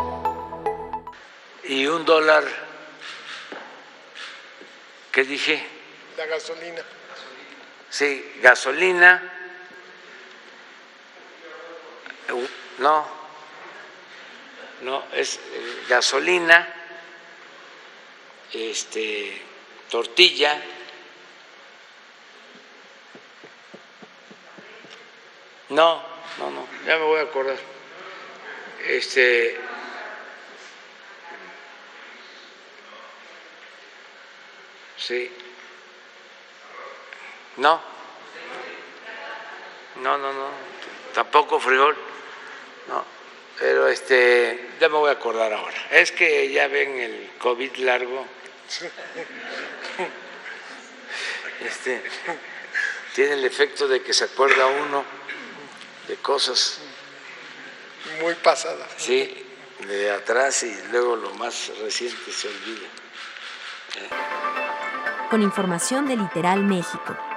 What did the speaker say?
Y $1, ¿qué dije? La gasolina. Sí, gasolina. No, es gasolina, tortilla, no, ya me voy a acordar. Sí. No, tampoco frijol, no, pero ya me voy a acordar ahora. Es que ya ven el COVID largo, tiene el efecto de que se acuerda uno de cosas muy pasadas. Sí, de atrás y luego lo más reciente se olvida. Con información de Literal México.